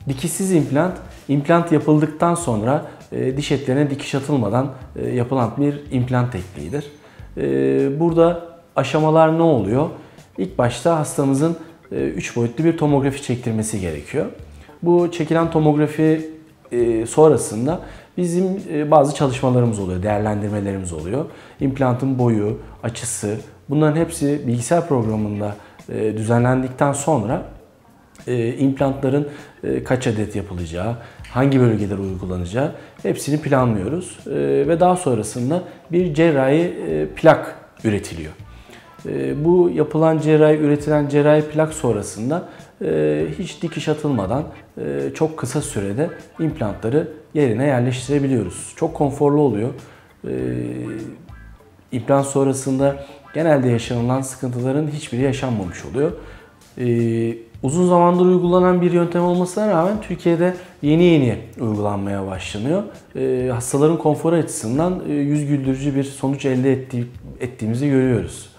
Dikişsiz implant yapıldıktan sonra diş etlerine dikiş atılmadan yapılan bir implant tekniğidir. Burada aşamalar ne oluyor? İlk başta hastamızın 3 boyutlu bir tomografi çektirmesi gerekiyor. Bu çekilen tomografi sonrasında bizim bazı çalışmalarımız oluyor, değerlendirmelerimiz oluyor. İmplantın boyu, açısı, bunların hepsi bilgisayar programında düzenlendikten sonra implantların kaç adet yapılacağı, hangi bölgeler uygulanacağı hepsini planlıyoruz. Ve daha sonrasında bir cerrahi plak üretiliyor. Bu üretilen cerrahi plak sonrasında hiç dikiş atılmadan çok kısa sürede implantları yerine yerleştirebiliyoruz. Çok konforlu oluyor. İmplant sonrasında genelde yaşanılan sıkıntıların hiçbiri yaşanmamış oluyor. Uzun zamandır uygulanan bir yöntem olmasına rağmen Türkiye'de yeni uygulanmaya başlanıyor. Hastaların konforu açısından yüz güldürücü bir sonuç elde ettiğimizi görüyoruz.